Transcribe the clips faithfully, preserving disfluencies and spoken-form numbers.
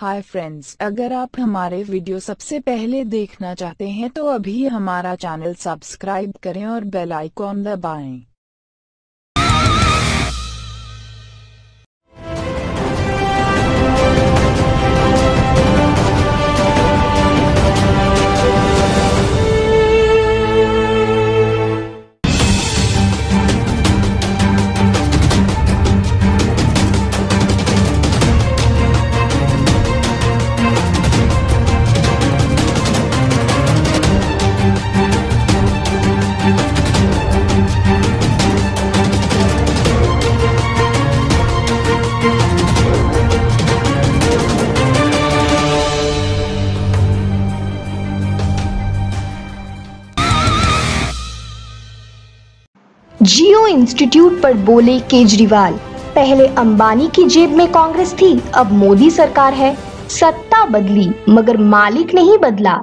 Hi friends, अगर आप हमारे वीडियो सबसे पहले देखना चाहते हैं तो अभी हमारा चैनल सब्सक्राइब करें और बेल आइकॉन दबाएं। जियो इंस्टीट्यूट पर बोले केजरीवाल, पहले अंबानी की जेब में कांग्रेस थी, अब मोदी सरकार है। सत्ता बदली मगर मालिक नहीं बदला।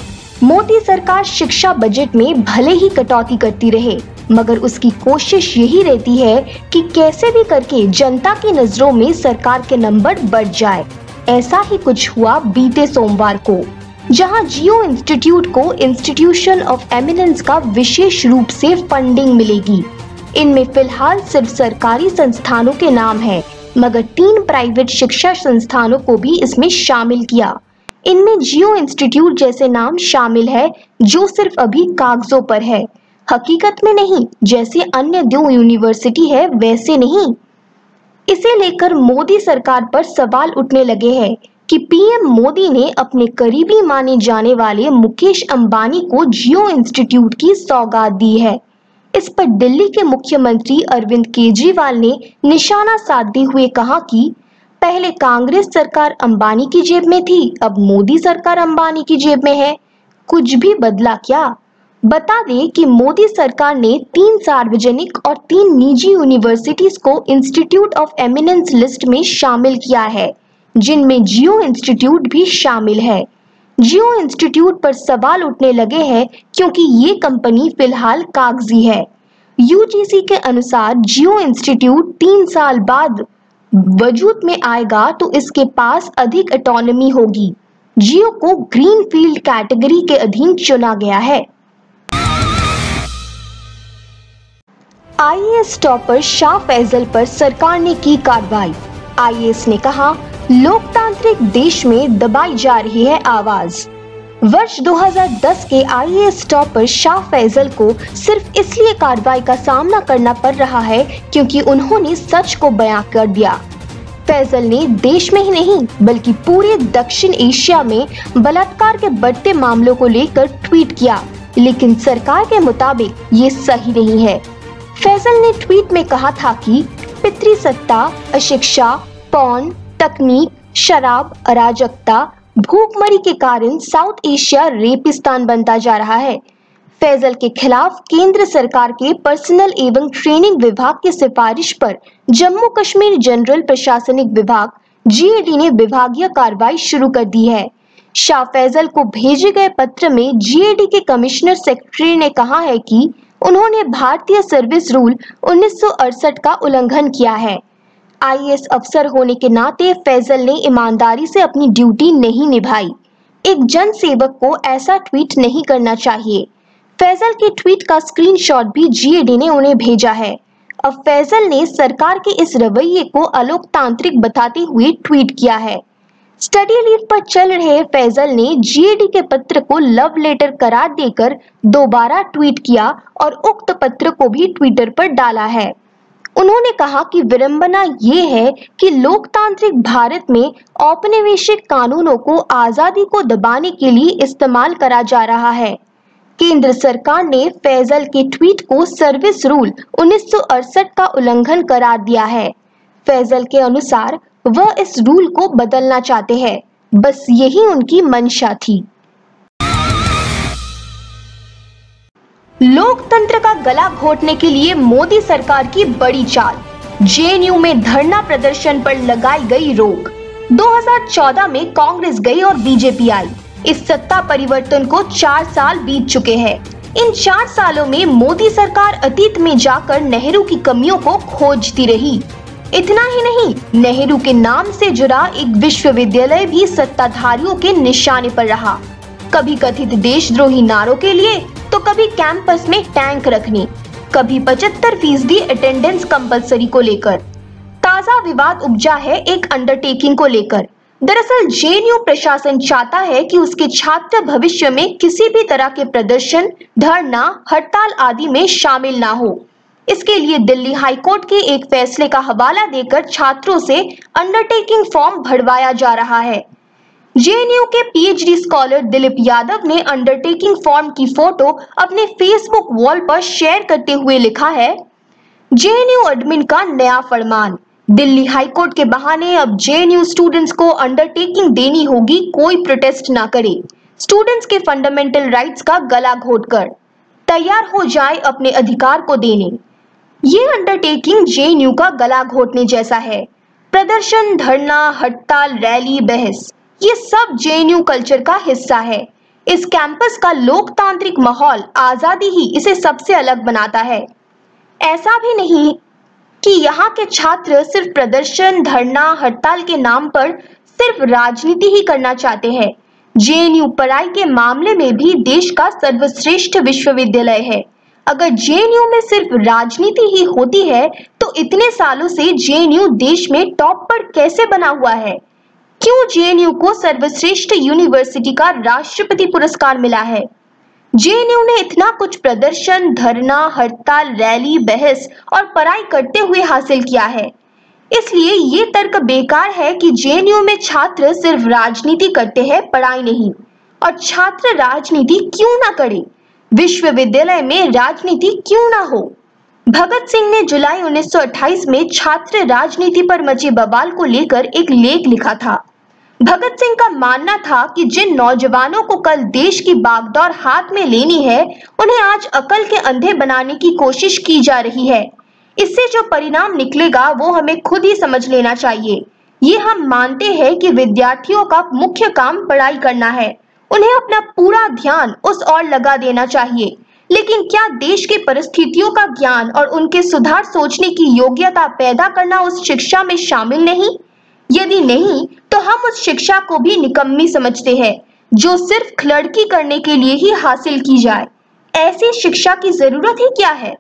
मोदी सरकार शिक्षा बजट में भले ही कटौती करती रहे, मगर उसकी कोशिश यही रहती है कि कैसे भी करके जनता की नजरों में सरकार के नंबर बढ़ जाए। ऐसा ही कुछ हुआ बीते सोमवार को, जहां जियो इंस्टीट्यूट को इंस्टीट्यूशन ऑफ एमिनेंस का विशेष रूप से फंडिंग मिलेगी। इनमें फिलहाल सिर्फ सरकारी संस्थानों के नाम है, मगर तीन प्राइवेट शिक्षा संस्थानों को भी इसमें शामिल किया। इनमें जियो इंस्टीट्यूट जैसे नाम शामिल है, जो सिर्फ अभी कागजों पर है, हकीकत में नहीं। जैसे अन्य दो यूनिवर्सिटी है वैसे नहीं। इसे लेकर मोदी सरकार पर सवाल उठने लगे हैं कि पीएम मोदी ने अपने करीबी माने जाने वाले मुकेश अंबानी को जियो इंस्टीट्यूट की सौगात दी है। इस पर दिल्ली के मुख्यमंत्री अरविंद केजरीवाल ने निशाना साधते हुए कहा कि पहले कांग्रेस सरकार अंबानी की जेब में थी, अब मोदी सरकार अंबानी की जेब में है। कुछ भी बदला क्या? बता दें कि मोदी सरकार ने तीन सार्वजनिक और तीन निजी यूनिवर्सिटीज को इंस्टीट्यूट ऑफ एमिनेंस लिस्ट में शामिल किया है, जिनमें जियो इंस्टीट्यूट भी शामिल है। जियो इंस्टीट्यूट पर सवाल उठने लगे हैं क्योंकि ये कंपनी फिलहाल कागजी है। यूजीसी के अनुसार जियो इंस्टीट्यूट तीन साल बाद वजूद में आएगा तो इसके पास अधिक ऑटोनॉमी होगी। जियो को ग्रीन फील्ड कैटेगरी के अधीन चुना गया है। आईएएस टॉपर शाह फैजल पर सरकार ने की कार्रवाई। आईएएस ने कहा, लोकतांत्रिक देश में दबाई जा रही है आवाज। वर्ष दो हज़ार दस के आईएएस टॉपर शाह फैजल को सिर्फ इसलिए कार्रवाई का सामना करना पड़ रहा है क्योंकि उन्होंने सच को बयां कर दिया। फैजल ने देश में ही नहीं बल्कि पूरे दक्षिण एशिया में बलात्कार के बढ़ते मामलों को लेकर ट्वीट किया, लेकिन सरकार के मुताबिक ये सही नहीं है। फैजल ने ट्वीट में कहा था कि पितृसत्ता, अशिक्षा, पौन, तकनीक, शराब, अराजकता, भूखमरी के कारण साउथ एशिया रेपिस्तान बनता जा रहा है। फैजल के खिलाफ केंद्र सरकार के पर्सनल एवं ट्रेनिंग विभाग की सिफारिश पर जम्मू कश्मीर जनरल प्रशासनिक विभाग जीएडी ने विभागीय कार्रवाई शुरू कर दी है। शाह फैजल को भेजे गए पत्र में जीएडी के कमिश्नर सेक्रेटरी ने कहा है कि उन्होंने भारतीय सर्विस रूल उन्नीस सौ अड़सठ का उल्लंघन किया है। आईएएस अफसर होने के नाते फैजल ने ईमानदारी से अपनी ड्यूटी नहीं निभाई। एक जन सेवक को ऐसा ट्वीट नहीं करना चाहिए। फैजल के ट्वीट का स्क्रीनशॉट भी जीएडी ने उन्हें भेजा है। अब फैजल ने सरकार के इस रवैये को अलोकतांत्रिक बताते हुए ट्वीट किया है। स्टडी लीव पर चल रहे फैजल ने जीएडी के पत्र को लव लेटर करार देकर दोबारा ट्वीट किया और उक्त पत्र को भी ट्विटर पर डाला है। उन्होंने कहा कि विडंबना ये है कि लोकतांत्रिक भारत में औपनिवेशिक कानूनों को आजादी को दबाने के लिए इस्तेमाल करा जा रहा है। केंद्र सरकार ने फैजल के ट्वीट को सर्विस रूल उन्नीस सौ अड़सठ का उल्लंघन करार दिया है। फैजल के अनुसार वह इस रूल को बदलना चाहते हैं, बस यही उनकी मंशा थी। लोकतंत्र का गला घोटने के लिए मोदी सरकार की बड़ी चाल। जेएनयू में धरना प्रदर्शन पर लगाई गई रोक। दो हज़ार चौदह में कांग्रेस गई और बीजेपी आई। इस सत्ता परिवर्तन को चार साल बीत चुके हैं। इन चार सालों में मोदी सरकार अतीत में जाकर नेहरू की कमियों को खोजती रही। इतना ही नहीं, नेहरू के नाम से जुड़ा एक विश्वविद्यालय भी सत्ताधारियों के निशाने पर रहा। कभी कथित देशद्रोही नारों के लिए तो कभी कैंपस में टैंक रखने, कभी पचहत्तर फीसदी अटेंडेंस कंपलसरी को लेकर। ताजा विवाद उपजा है एक अंडरटेकिंग को लेकर। दरअसल जेएनयू प्रशासन चाहता है कि उसके छात्र भविष्य में किसी भी तरह के प्रदर्शन, धरना, हड़ताल आदि में शामिल ना हो। इसके लिए दिल्ली हाई कोर्ट के एक फैसले का हवाला देकर छात्रों से अंडरटेकिंग फॉर्म भरवाया जा रहा है। जेएनयू के पीएचडी स्कॉलर दिलीप यादव ने अंडरटेकिंग फॉर्म की फोटो अपने फेसबुक वॉल पर शेयर करते हुए लिखा है, जेएनयू एडमिन का नया फरमान, दिल्ली हाई कोर्ट के बहाने अब जेएनयू स्टूडेंट्स को अंडरटेकिंग देनी होगी, कोई प्रोटेस्ट ना करे। स्टूडेंट्स के फंडामेंटल राइट्स का गला घोटकर तैयार हो जाए अपने अधिकार को देने। ये अंडरटेकिंग जेएनयू का गला घोटने जैसा है। प्रदर्शन, धरना, हड़ताल, रैली, बहस, ये सब जेएनयू कल्चर का हिस्सा है। इस कैंपस का लोकतांत्रिक माहौल, आजादी ही इसे सबसे अलग बनाता है। ऐसा भी नहीं कि यहाँ के छात्र सिर्फ प्रदर्शन, धरना, हड़ताल के नाम पर सिर्फ राजनीति ही करना चाहते हैं। जेएनयू पढ़ाई के मामले में भी देश का सर्वश्रेष्ठ विश्वविद्यालय है। अगर जेएनयू में सिर्फ राजनीति ही होती है तो इतने सालों से जेएनयू देश में टॉप पर कैसे बना हुआ है? क्यों जेएनयू को सर्वश्रेष्ठ यूनिवर्सिटी का राष्ट्रपति पुरस्कार मिला है? जेएनयू ने इतना कुछ प्रदर्शन, धरना, हड़ताल, रैली, बहस और पढ़ाई करते हुए हासिल किया है। इसलिए ये तर्क बेकार है कि जेएनयू में छात्र सिर्फ राजनीति करते हैं, पढ़ाई नहीं। और छात्र राजनीति क्यों ना करे? विश्वविद्यालय में राजनीति क्यों ना हो? भगत सिंह ने जुलाई उन्नीस सौ अट्ठाईस में छात्र राजनीति पर मचे बवाल को लेकर एक लेख लिखा था। भगत सिंह का मानना था कि जिन नौजवानों को कल देश की बागडोर हाथ में लेनी है, उन्हें आज अकल के अंधे बनाने की कोशिश की जा रही है। इससे जो परिणाम निकलेगा वो हमें खुद ही समझ लेना चाहिए। ये हम मानते हैं कि विद्यार्थियों का मुख्य काम पढ़ाई करना है, उन्हें अपना पूरा ध्यान उस ओर लगा देना चाहिए। लेकिन क्या देश की परिस्थितियों का ज्ञान और उनके सुधार सोचने की योग्यता पैदा करना उस शिक्षा में शामिल नहीं? यदि नहीं तो हम उस शिक्षा को भी निकम्मी समझते हैं, जो सिर्फ क्लर्की करने के लिए ही हासिल की जाए। ऐसी शिक्षा की जरूरत ही क्या है?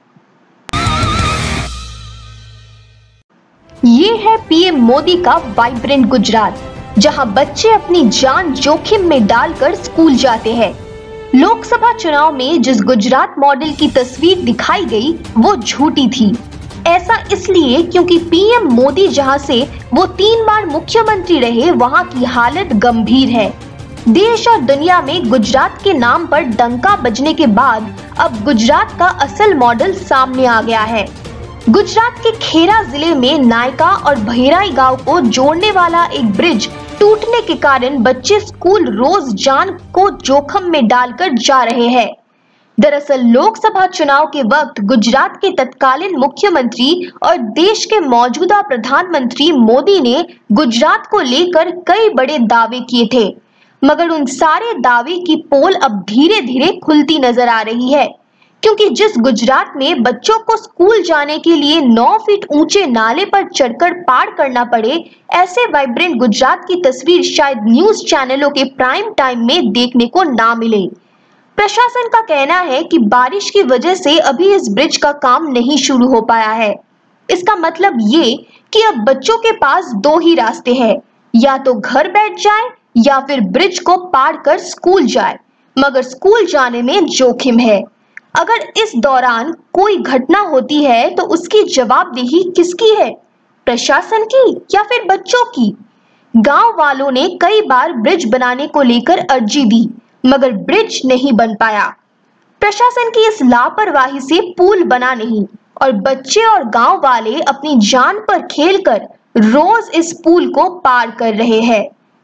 ये है पीएम मोदी का वाइब्रेंट गुजरात, जहां बच्चे अपनी जान जोखिम में डालकर स्कूल जाते हैं। लोकसभा चुनाव में जिस गुजरात मॉडल की तस्वीर दिखाई गई वो झूठी थी। ऐसा इसलिए क्योंकि पीएम मोदी जहां से वो तीन बार मुख्यमंत्री रहे, वहां की हालत गंभीर है। देश और दुनिया में गुजरात के नाम पर डंका बजने के बाद अब गुजरात का असल मॉडल सामने आ गया है। गुजरात के खेरा जिले में नायका और भैराई गांव को जोड़ने वाला एक ब्रिज टूटने के कारण बच्चे स्कूल रोज जान को जोखिम में डालकर जा रहे हैं। दरअसल लोकसभा चुनाव के वक्त गुजरात के तत्कालीन मुख्यमंत्री और देश के मौजूदा प्रधानमंत्री मोदी ने गुजरात को लेकर कई बड़े दावे किए थे, मगर उन सारे दावे की पोल अब धीरे धीरे खुलती नजर आ रही है, क्योंकि जिस गुजरात में बच्चों को स्कूल जाने के लिए नौ फीट ऊंचे नाले पर चढ़कर पार करना पड़े, ऐसे वाइब्रेंट गुजरात की तस्वीर शायद न्यूज चैनलों के प्राइम टाइम में देखने को ना मिले। प्रशासन का कहना है कि बारिश की वजह से अभी इस ब्रिज का काम नहीं शुरू हो पाया है। इसका मतलब ये कि अब बच्चों के पास दो ही रास्ते हैं, या तो घर बैठ जाए या फिर ब्रिज को पार कर स्कूल जाए, मगर स्कूल जाने में जोखिम है। अगर इस दौरान कोई घटना होती है तो उसकी जवाबदेही किसकी है? प्रशासन की या फिर बच्चों की? गांव वालों ने कई बार ब्रिज बनाने को लेकर अर्जी दी, मगर ब्रिज नहीं बन पाया। प्रशासन की इस लापरवाही से पुल बना नहीं और बच्चे और गांव वाले अपनी जान पर खेलकर रोज इस पुल को पार कर रहे हैं।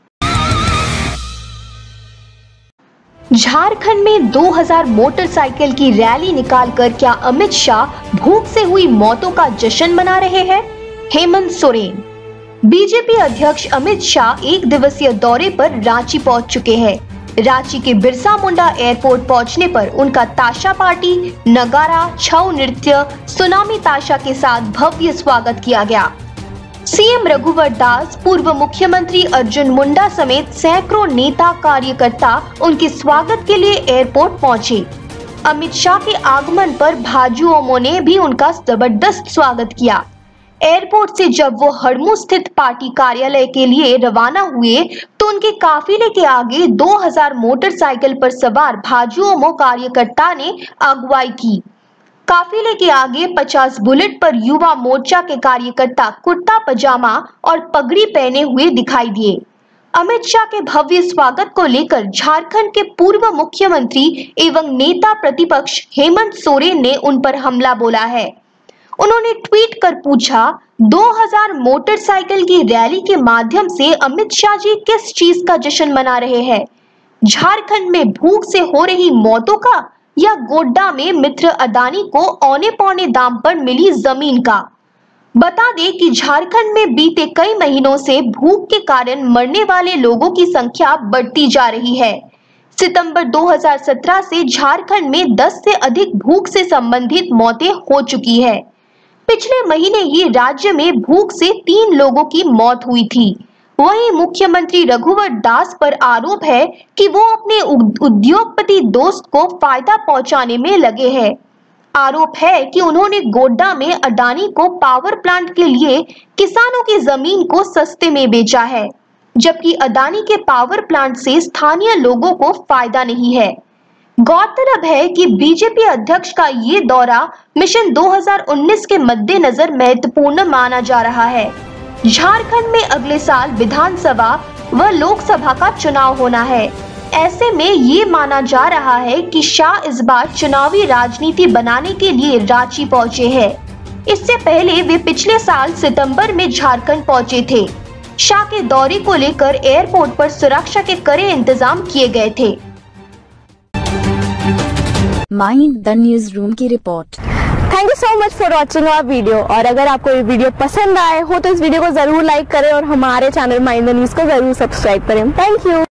झारखंड में दो हज़ार मोटरसाइकिल की रैली निकालकर क्या अमित शाह भूख से हुई मौतों का जश्न मना रहे हैं? हेमंत सोरेन। बीजेपी अध्यक्ष अमित शाह एक दिवसीय दौरे पर रांची पहुंच चुके हैं। रांची के बिरसा मुंडा एयरपोर्ट पहुंचने पर उनका ताशा पार्टी, नगारा, छऊ नृत्य, सुनामी ताशा के साथ भव्य स्वागत किया गया। सीएम रघुवर दास, पूर्व मुख्यमंत्री अर्जुन मुंडा समेत सैकड़ों नेता कार्यकर्ता उनके स्वागत के लिए एयरपोर्ट पहुंचे। अमित शाह के आगमन पर भाजयुमो ने भी उनका जबरदस्त स्वागत किया। एयरपोर्ट से जब वो हड़मू स्थित पार्टी कार्यालय के लिए रवाना हुए तो उनके काफिले के आगे दो हज़ार मोटरसाइकिल पर सवार भाजयुमो कार्यकर्ता ने अगुवाई की। काफिले के आगे पचास बुलेट पर युवा मोर्चा के कार्यकर्ता कुर्ता पजामा और पगड़ी पहने हुए दिखाई दिए। अमित शाह के भव्य स्वागत को लेकर झारखंड के पूर्व मुख्यमंत्री एवं नेता प्रतिपक्ष हेमंत सोरेन ने उन पर हमला बोला है। उन्होंने ट्वीट कर पूछा, दो हज़ार मोटरसाइकिल की रैली के माध्यम से अमित शाह जी किस चीज का जश्न मना रहे हैं? झारखंड में भूख से हो रही मौतों का या गोड्डा में मित्र अदानी को औने पौने दाम पर मिली जमीन का? बता दें कि झारखंड में बीते कई महीनों से भूख के कारण मरने वाले लोगों की संख्या बढ़ती जा रही है। सितंबर दो हज़ार सत्रह से झारखंड में दस से अधिक भूख से संबंधित मौतें हो चुकी है। पिछले महीने ही राज्य में भूख से तीन लोगों की मौत हुई थी। वहीं मुख्यमंत्री रघुवर दास पर आरोप है कि वो अपने उद्योगपति दोस्त को फायदा पहुंचाने में लगे हैं। आरोप है कि उन्होंने गोड्डा में अडानी को पावर प्लांट के लिए किसानों की जमीन को सस्ते में बेचा है, जबकि अडानी के पावर प्लांट से स्थानीय लोगों को फायदा नहीं है। गौरतलब है कि बीजेपी अध्यक्ष का ये दौरा मिशन दो हज़ार उन्नीस के मद्देनजर महत्वपूर्ण माना जा रहा है। झारखंड में अगले साल विधानसभा व लोकसभा का चुनाव होना है। ऐसे में ये माना जा रहा है कि शाह इस बार चुनावी राजनीति बनाने के लिए रांची पहुंचे हैं। इससे पहले वे पिछले साल सितंबर में झारखंड पहुंचे थे। शाह के दौरे को लेकर एयरपोर्ट पर सुरक्षा के कड़े इंतजाम किए गए थे। माइंड द न्यूज रूम की रिपोर्ट। Thank you so much for watching our video. और अगर आपको ये वीडियो पसंद आए हो तो इस वीडियो को जरूर लाइक करें और हमारे चैनल माइंड द न्यूज को जरूर सब्सक्राइब करें। Thank you.